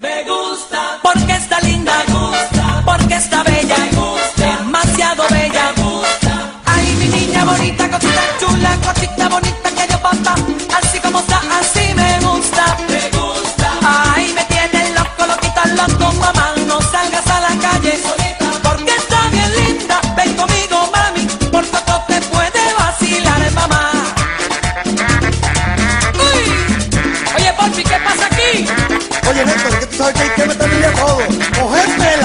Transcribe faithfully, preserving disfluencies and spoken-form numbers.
Me gusta, porque está linda, me gusta, porque está bella, me gusta, demasiado bella, me gusta. Ay, mi niña bonita, cosita chula, cosita bonita que yo papá, así como está, así me gusta, me gusta. Ay, me tiene loco, loquita, loco, mamá, no salgas a la calle solita, porque está bien linda. Ven conmigo, mami, por poco te puede vacilar, mamá. Uy, oye, Porfi, ¿qué pasa aquí? Oye, Néstor, que tú sabes que hay que meterle a todo. Coger